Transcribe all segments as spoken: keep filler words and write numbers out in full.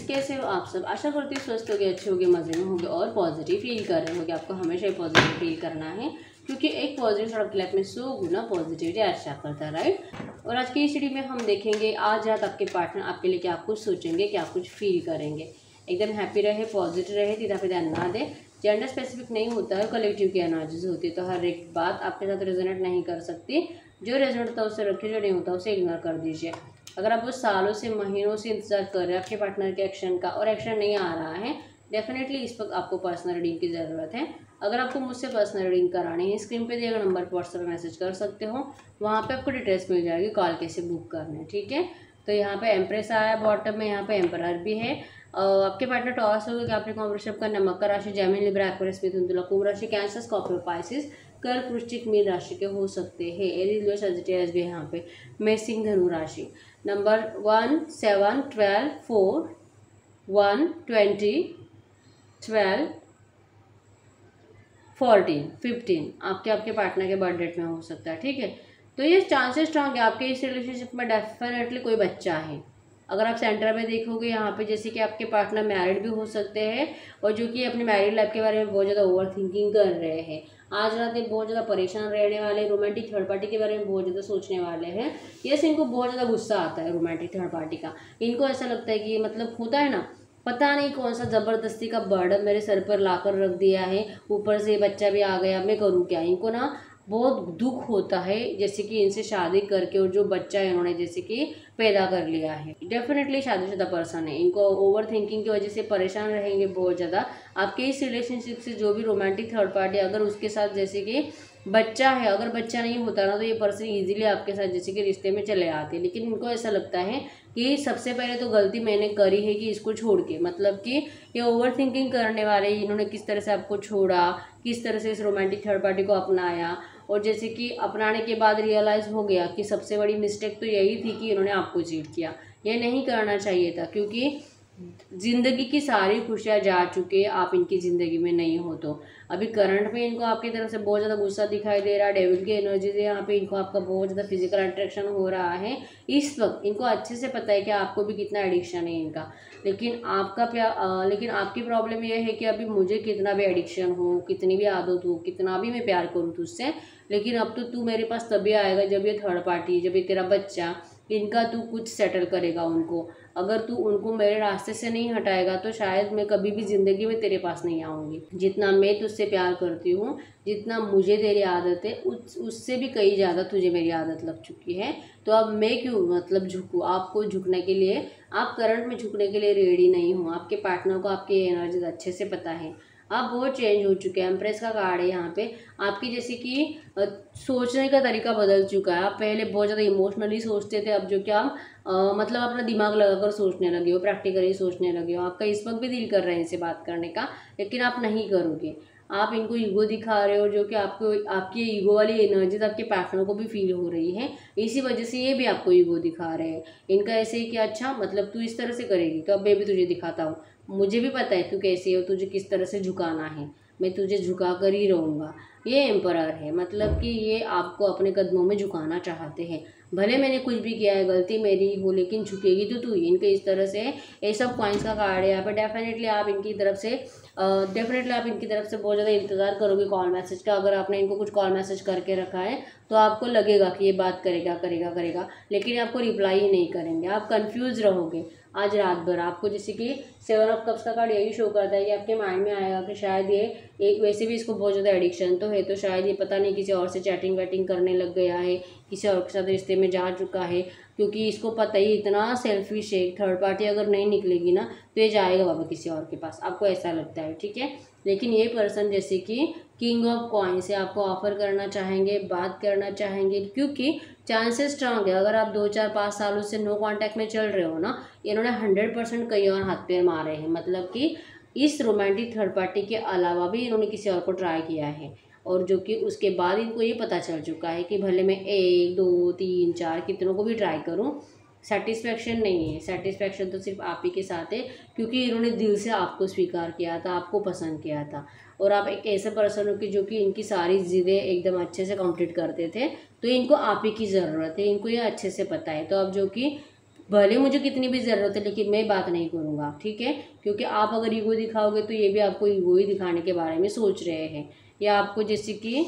कैसे हो आप सब। आशा करती हूँ स्वस्थ होगे, अच्छे होगे, मज़े में होगे और पॉजिटिव फील कर रहे होगे। आपको हमेशा ही पॉजिटिव फील करना है क्योंकि एक पॉजिटिव आपकी लाइफ में सौ गुना पॉजिटिविटी अच्छा करता है, राइट। और आज की इस वीडियो में हम देखेंगे आज रात आपके पार्टनर आपके लिए क्या कुछ सोचेंगे, क्या कुछ फील करेंगे। एकदम हैप्पी रहे, पॉजिटिव रहे, सीधा पे ध्यान ना दे। जेंडर स्पेसिफिक नहीं होता है, कलेक्टिव की एनर्जीज होती है, तो हर एक बात आपके साथ रेजोनेट नहीं कर सकती। जो रेजोनेट होता है उसे रखिए, जो नहीं होता उसे इग्नोर कर दीजिए। अगर आप वो सालों से महीनों से इंतजार कर रहे हैं आपके पार्टनर के एक्शन का और एक्शन नहीं आ रहा है, डेफिनेटली इस वक्त आपको पर्सनल रीडिंग की ज़रूरत है। अगर आपको मुझसे पर्सनल रीडिंग करानी है, स्क्रीन पे दिए गए नंबर पर व्हाट्सएप मैसेज कर सकते हो, वहाँ पे आपको डिटेल्स मिल जाएगी कॉल कैसे बुक करना है, ठीक है। तो यहाँ पे एम्प्रेस आया बॉटम में, यहाँ पे एम्परर भी है। आपके पार्टनर टॉस होगा कि आपने कॉम्पिटिशन का मकर राशि, जेमिनी, लिब्रा, एक्वेरियस, मिथुन, तुला, कुंभ राशि, कैंसर, स्कॉर्पियो, पाइसिस, कर्क, वृश्चिक, मीन राशि के हो सकते हैं। एरीज, लियो, सजिटेरियस भी है यहाँ पे। मेष, धनु राशि। Number one, seven, twelve, four, one, twenty, twelve, fourteen, fifteen आपके आपके पार्टनर के बर्थ डेट में हो सकता है, ठीक है। तो ये चांसेस स्ट्रांग है आपके इस रिलेशनशिप में डेफिनेटली कोई बच्चा है। अगर आप सेंटर में देखोगे यहाँ पे जैसे कि आपके पार्टनर मैरिड भी हो सकते हैं और जो कि अपनी मैरिड लाइफ के बारे में बहुत ज़्यादा ओवर थिंकिंग कर रहे हैं। आज रात ये बहुत ज़्यादा परेशान रहने वाले, रोमांटिक थर्ड पार्टी के बारे में बहुत ज़्यादा सोचने वाले हैं। यस, इनको बहुत ज़्यादा गुस्सा आता है रोमांटिक थर्ड पार्टी का। इनको ऐसा लगता है कि मतलब होता है ना, पता नहीं कौन सा ज़बरदस्ती का बर्डन मेरे सर पर लाकर रख दिया है, ऊपर से बच्चा भी आ गया, मैं करूँ क्या। इनको ना बहुत दुख होता है जैसे कि इनसे शादी करके और जो बच्चा इन्होंने जैसे कि पैदा कर लिया है। डेफिनेटली शादीशुदा पर्सन है, इनको ओवर थिंकिंग की वजह से परेशान रहेंगे बहुत ज़्यादा। आपके इस रिलेशनशिप से जो भी रोमांटिक थर्ड पार्टी अगर उसके साथ जैसे कि बच्चा है, अगर बच्चा नहीं होता ना तो ये पर्सन इजीली आपके साथ जैसे कि रिश्ते में चले आते हैं। लेकिन इनको ऐसा लगता है कि सबसे पहले तो गलती मैंने करी है कि इसको छोड़ के, मतलब कि ये ओवर थिंकिंग करने वाले, इन्होंने किस तरह से आपको छोड़ा, किस तरह से इस रोमांटिक थर्ड पार्टी को अपनाया और जैसे कि अपनाने के बाद रियलाइज़ हो गया कि सबसे बड़ी मिस्टेक तो यही थी कि इन्होंने आपको चीट किया। ये नहीं करना चाहिए था क्योंकि ज़िंदगी की सारी खुशियाँ जा चुके, आप इनकी ज़िंदगी में नहीं हो। तो अभी करंट में इनको आपकी तरफ से बहुत ज़्यादा गुस्सा दिखाई दे रहा है, डेविल की एनर्जी से यहाँ पे इनको आपका बहुत ज़्यादा फिजिकल अट्रैक्शन हो रहा है। इस वक्त इनको अच्छे से पता है कि आपको भी कितना एडिक्शन है इनका। लेकिन आपका प्यार लेकिन आपकी प्रॉब्लम यह है कि अभी मुझे कितना भी एडिक्शन हो, कितनी भी आदत हो, कितना भी मैं प्यार करूँ तुझसे, लेकिन अब तो तू मेरे पास तभी आएगा जब ये थर्ड पार्टी, जब ये तेरा बच्चा, इनका तू कुछ सेटल करेगा उनको। अगर तू उनको मेरे रास्ते से नहीं हटाएगा तो शायद मैं कभी भी ज़िंदगी में तेरे पास नहीं आऊँगी। जितना मैं तुझसे प्यार करती हूँ, जितना मुझे तेरी आदत है, उस उससे भी कई ज़्यादा तुझे मेरी आदत लग चुकी है। तो अब मैं क्यों मतलब झुकूँ। आपको झुकने के लिए, आप करंट में झुकने के लिए रेडी नहीं हो। आपके पार्टनर को आपकी एनर्जी अच्छे से पता है, आप बहुत चेंज हो चुके हैं। एम्प्रेस का कार्ड है यहाँ पे। आपकी जैसे कि सोचने का तरीका बदल चुका है। आप पहले बहुत ज़्यादा इमोशनली सोचते थे, अब जो कि आप आ, मतलब अपना दिमाग लगाकर सोचने लगे हो, प्रैक्टिकली सोचने लगे हो। आपका इस वक्त भी दिल कर रहा है इनसे बात करने का, लेकिन आप नहीं करोगे। आप इनको ईगो दिखा रहे हो, जो कि आपको आपकी ईगो वाली एनर्जीज आपके पार्टनर को भी फील हो रही है। इसी वजह से ये भी आपको ईगो दिखा रहे हैं। इनका ऐसे ही कि अच्छा मतलब तू इस तरह से करेगी तो अब मैं भी तुझे दिखाता हूँ, मुझे भी पता है तू कैसी है, तुझे किस तरह से झुकाना है, मैं तुझे झुका कर ही रहूँगा। ये एम्परर है, मतलब कि ये आपको अपने कदमों में झुकाना चाहते हैं। भले मैंने कुछ भी किया है, गलती मेरी हो, लेकिन झुकेगी तो तू ही। इनके इस तरह से ये सब पॉइंट्स का कार्ड है यहाँ पे। डेफिनेटली आप इनकी तरफ से डेफिनेटली आप इनकी तरफ से बहुत ज़्यादा इंतज़ार करोगे कॉल मैसेज का। अगर आपने इनको कुछ कॉल मैसेज करके रखा है तो आपको लगेगा कि ये बात करेगा करेगा करेगा लेकिन आपको रिप्लाई ही नहीं करेंगे। आप कंफ्यूज रहोगे आज रात भर। आपको जैसे कि सेवन ऑफ कप्स का कार्ड यही शो करता है कि आपके माइंड में आएगा कि शायद ये एक, वैसे भी इसको बहुत ज़्यादा एडिक्शन तो है, तो शायद ये पता नहीं किसी और से चैटिंग वैटिंग करने लग गया है, किसी और के साथ रिश्ते में जा चुका है। क्योंकि इसको पता ही इतना सेल्फिश है, थर्ड पार्टी अगर नहीं निकलेगी ना तो ये जाएगा बाबा किसी और के पास, आपको ऐसा लगता है, ठीक है। लेकिन ये पर्सन जैसे कि किंग ऑफ कॉइन से आपको ऑफर करना चाहेंगे, बात करना चाहेंगे, क्योंकि चांसेस स्ट्रांग है। अगर आप दो चार पाँच सालों से नो कांटेक्ट में चल रहे हो ना, इन्होंने हंड्रेड परसेंट कहीं और हाथ पैर मारे हैं। मतलब कि इस रोमांटिक थर्ड पार्टी के अलावा भी इन्होंने किसी और को ट्राई किया है और जो कि उसके बाद इनको ये पता चल चुका है कि भले मैं एक दो तीन चार कितनों को भी ट्राई करूँ, सेटिस्फेक्शन नहीं है। सेटिस्फेक्शन तो सिर्फ आप ही के साथ है, क्योंकि इन्होंने दिल से आपको स्वीकार किया था, आपको पसंद किया था। और आप एक ऐसे पर्सन हो कि जो कि इनकी सारी ज़िदें एकदम अच्छे से कंप्लीट करते थे, तो इनको आप ही की ज़रूरत है, इनको ये अच्छे से पता है। तो अब जो कि भले मुझे कितनी भी ज़रूरत है लेकिन मैं बात नहीं करूँगा, ठीक है। क्योंकि आप अगर ईगो दिखाओगे तो ये भी आपको ईगो ही दिखाने के बारे में सोच रहे हैं, या आपको जैसे कि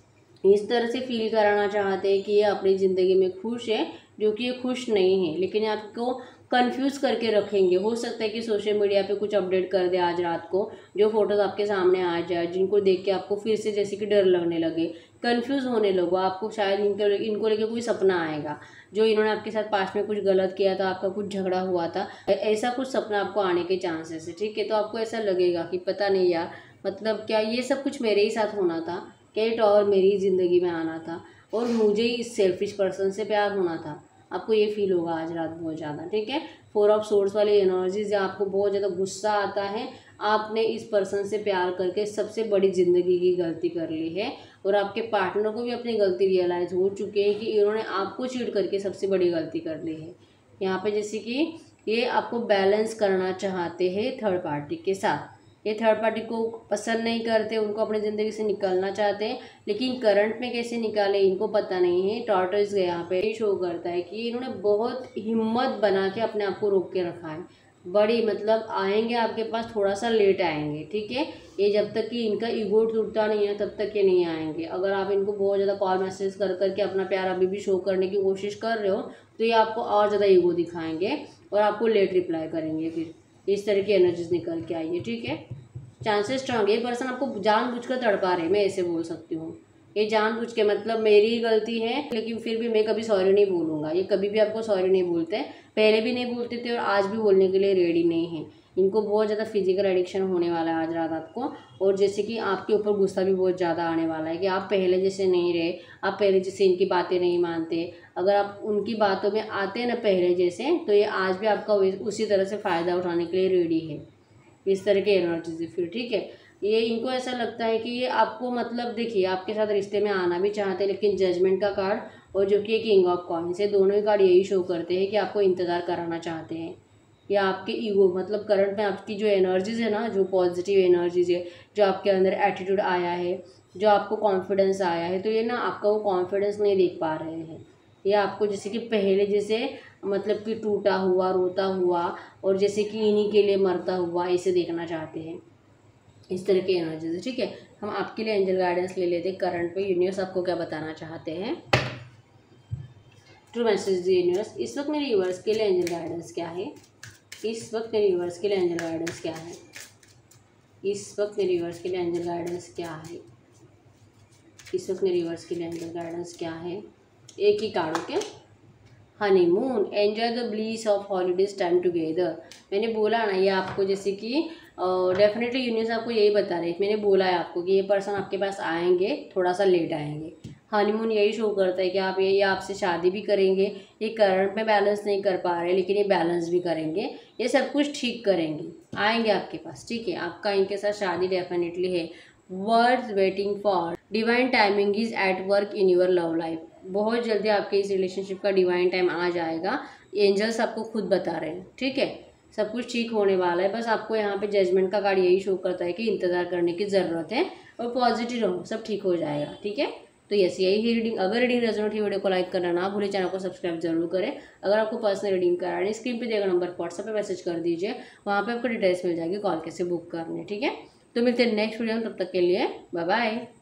इस तरह से फील कराना चाहते हैं कि ये अपनी ज़िंदगी में खुश है, जो कि ये खुश नहीं है, लेकिन आपको कंफ्यूज करके रखेंगे। हो सकता है कि सोशल मीडिया पे कुछ अपडेट कर दे आज रात को, जो फोटोज़ आपके सामने आ जाए, जिनको देख के आपको फिर से जैसे कि डर लगने लगे, कंफ्यूज होने लगो, आपको शायद इनको इनको लेके कोई सपना आएगा जो इन्होंने आपके साथ पास्ट में कुछ गलत किया था, आपका कुछ झगड़ा हुआ था, ऐसा कुछ सपना आपको आने के चांसेस है, ठीक है। तो आपको ऐसा लगेगा कि पता नहीं यार, मतलब क्या ये सब कुछ मेरे ही साथ होना था, क्या और मेरी ज़िंदगी में आना था, और मुझे इस सेल्फिश पर्सन से प्यार होना था। आपको ये फील होगा आज रात बहुत ज़्यादा, ठीक है। फोर ऑफ सोर्स वाली एनर्जीज, आपको बहुत ज़्यादा गुस्सा आता है, आपने इस पर्सन से प्यार करके सबसे बड़ी ज़िंदगी की गलती कर ली है, और आपके पार्टनर को भी अपनी गलती रियलाइज़ हो चुकी है कि इन्होंने आपको चीट करके सबसे बड़ी गलती कर ली है। यहाँ पे जैसे कि ये आपको बैलेंस करना चाहते हैं थर्ड पार्टी के साथ, ये थर्ड पार्टी को पसंद नहीं करते, उनको अपनी ज़िंदगी से निकलना चाहते हैं, लेकिन करंट में कैसे निकाले इनको पता नहीं है। टॉर्टोइस यहाँ पे शो करता है कि इन्होंने बहुत हिम्मत बना के अपने आप को रोक के रखा है, बड़ी मतलब आएंगे आपके पास, थोड़ा सा लेट आएंगे, ठीक है। ये जब तक कि इनका ईगो टूटता नहीं है तब तक ये नहीं आएंगे। अगर आप इनको बहुत ज़्यादा कॉल मैसेज कर करके अपना प्यार अभी भी शो करने की कोशिश कर रहे हो तो ये आपको और ज़्यादा ईगो दिखाएंगे और आपको लेट रिप्लाई करेंगे। फिर इस तरह की एनर्जीज निकल के आई है, ठीक है। चांसेस स्ट्रांग, ये पर्सन आपको जानबूझकर तड़पा रहे हैं, मैं ऐसे बोल सकती हूँ। ये जानबूझ के, मतलब मेरी ही गलती है लेकिन फिर भी मैं कभी सॉरी नहीं बोलूँगा। ये कभी भी आपको सॉरी नहीं बोलते, पहले भी नहीं बोलते थे और आज भी बोलने के लिए रेडी नहीं है। इनको बहुत ज़्यादा फिजिकल एडिक्शन होने वाला है आज रात आपको, और जैसे कि आपके ऊपर गुस्सा भी बहुत ज़्यादा आने वाला है कि आप पहले जैसे नहीं रहे, आप पहले जैसे इनकी बातें नहीं मानते। अगर आप उनकी बातों में आते हैं ना पहले जैसे, तो ये आज भी आपका उसी तरह से फ़ायदा उठाने के लिए रेडी है। इस तरह के एनर्जी फिर, ठीक है। ये इनको ऐसा लगता है कि ये आपको, मतलब देखिए, आपके साथ रिश्ते में आना भी चाहते हैं, लेकिन जजमेंट का कार्ड और जो कि किंग ऑफ कॉइन्स है, दोनों ही कार्ड यही शो करते हैं कि आपको इंतज़ार कराना चाहते हैं, या आपके ईगो, मतलब करंट में आपकी जो एनर्जीज़ है ना, जो पॉजिटिव एनर्जीज़ है, जो आपके अंदर एटीट्यूड आया है, जो आपको कॉन्फिडेंस आया है, तो ये ना आपका वो कॉन्फिडेंस नहीं देख पा रहे हैं। ये आपको जैसे कि पहले जैसे, मतलब कि टूटा हुआ, रोता हुआ, और जैसे कि इन्हीं के लिए मरता हुआ, इसे देखना चाहते हैं। इस तरह की एनर्जीज है, ठीक है। हम आपके लिए एंजल गाइडेंस ले लेते हैं करंट पे, यूनिवर्स आपको क्या बताना चाहते हैं। ट्रू मैसेज दी यूनिवर्स, इस वक्त मेरे यूनिवर्स के लिए एंजल गाइडेंस क्या है। इस वक्त मेरे यूनिवर्स के लिए एंजल गाइडेंस क्या है। इस वक्त मेरे यूनिवर्स के लिए एंजल गाइडेंस क्या है। इस वक्त मेरे यूनिवर्स के लिए एंजल गाइडेंस क्या है। एक ही card, okay. Honeymoon, enjoy the bliss of holidays time together. मैंने बोला ना, ये आपको जैसे कि डेफिनेटली यूनिवर्स आपको यही बता रहे हैं। मैंने बोला है आपको कि ये पर्सन आपके पास आएंगे, थोड़ा सा लेट आएंगे। हनीमून यही शो करता है कि आप ये, ये आपसे शादी भी करेंगे। ये करंट में बैलेंस नहीं कर पा रहे, लेकिन ये बैलेंस भी करेंगे, ये सब कुछ ठीक करेंगे, आएंगे आपके पास, ठीक है। आपका इनके साथ शादी डेफिनेटली है। Words waiting for divine timing is at work in your love life. बहुत जल्दी आपके इस रिलेशनशिप का डिवाइन टाइम आ जाएगा, एंजल्स आपको खुद बता रहे हैं, ठीक है। सब कुछ ठीक होने वाला है। बस आपको यहाँ पे जजमेंट का कार्ड यही शो करता है कि इंतज़ार करने की ज़रूरत है, और पॉजिटिव रहो, सब ठीक हो जाएगा, ठीक है। तो यस, यही है रीडिंग। अगर रीडिंग रेजोनेट हुई, वीडियो को लाइक करना ना भूलें, चैनल को सब्सक्राइब जरूर करें। अगर आपको पर्सनल रीडिंग करानी, स्क्रीन पे देगा नंबर, व्हाट्सएप पे मैसेज कर दीजिए, वहाँ पे आपको डिटेल्स मिल जाएगी कॉल कैसे बुक करने, ठीक है। तो मिलते हैं नेक्स्ट वीडियो में, तब तक के लिए बाय बाय।